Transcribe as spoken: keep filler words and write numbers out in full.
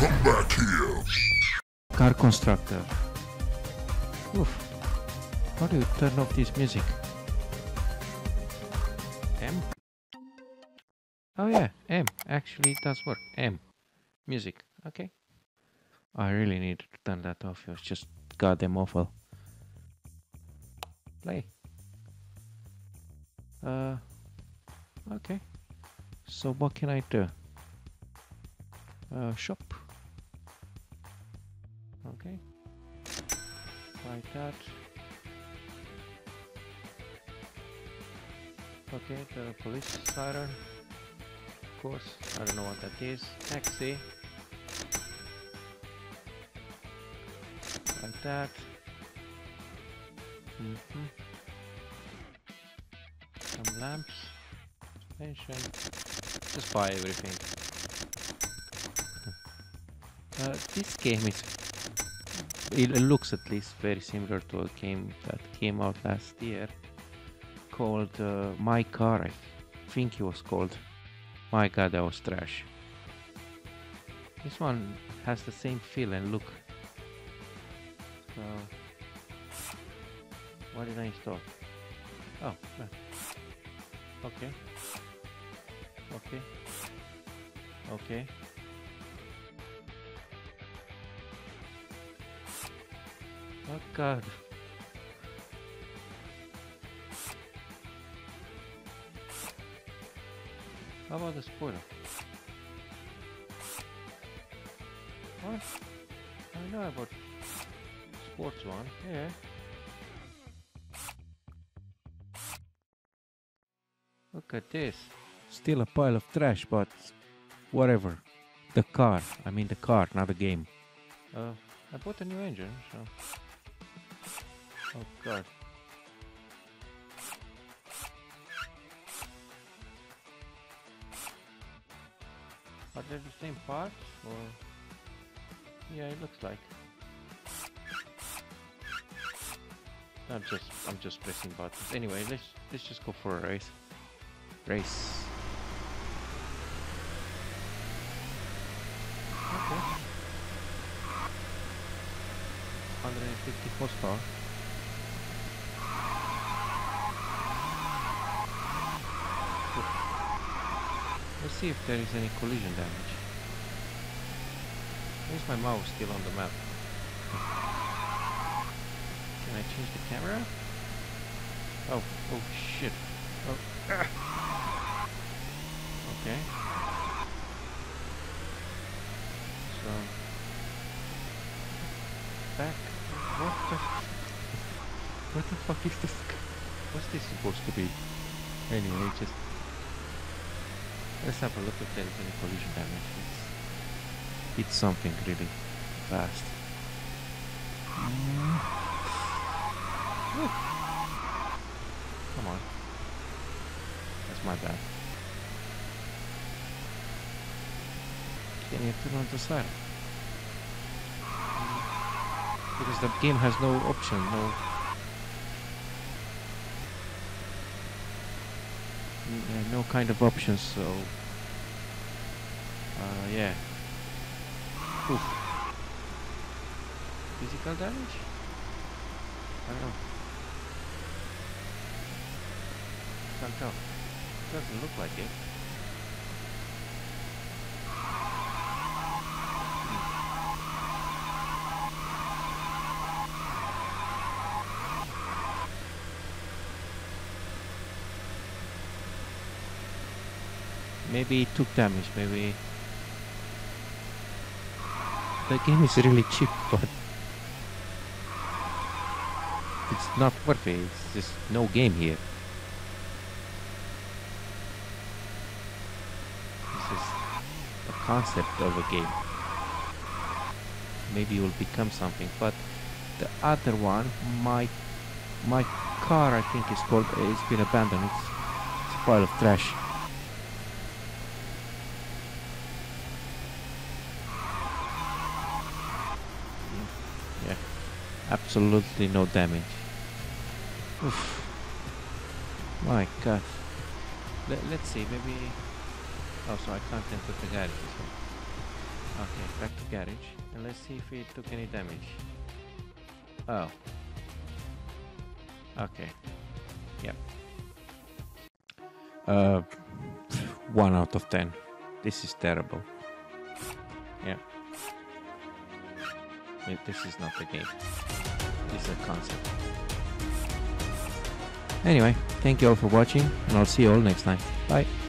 Come back here. Car Constructor. Oof. How do you turn off this music? M? Oh yeah, M. Actually it does work. M. Music. Okay. I really need to turn that off. It was just goddamn awful. Play. Uh. Okay. So what can I do? Uh, shop. Okay. Like that. Okay, the police siren. Of course, I don't know what that is. Taxi. Like that. Mm-hmm. Some lamps. Suspension. Just buy everything. uh, this game is... It looks at least very similar to a game that came out last year called uh, My Car, I think it was called. My god, that was trash. This one has the same feel and look. So, what did I install? Oh, no. Okay. Okay. Okay. Oh god. How about the spoiler? What? I know about sports one, yeah. Look at this. Still a pile of trash, but whatever. The car. I mean the car, not the game. Uh, I bought a new engine, so... Oh god. Are they the same parts, or... Yeah, it looks like. I'm just, I'm just pressing buttons. Anyway, let's, let's just go for a race. Race. Okay. one hundred fifty horsepower. Let's see if there is any collision damage. Why is my mouse still on the map? Can I change the camera? Oh, oh shit. Oh. Okay. So... Back... What the... What the fuck is this? What's this supposed to be? Anyway, just... Let's have a look if there is any collision damage. It's, it's something really fast. Mm. Come on. That's my bad. Can you turn on the siren? Because the game has no option, no... Uh, no kind of options, so uh, yeah. Oof. Physical damage? I don't know. Can't tell. Doesn't look like it. Maybe it took damage, maybe... The game is really cheap, but... It's not worth it, it's just no game here. This is the concept of a game. Maybe it will become something, but... The other one, my... My car, I think is called... It's been abandoned, it's, it's a pile of trash. Absolutely no damage. Oof. My god. Let, let's see, maybe... Oh, so I can't enter the garage. Okay. it back to garage and let's see if it took any damage. Oh. Okay. Yep. Uh, one out of ten. This is terrible. Yeah. It, this is not the game. This is a concept. Anyway, thank you all for watching, and I'll see you all next time. Bye.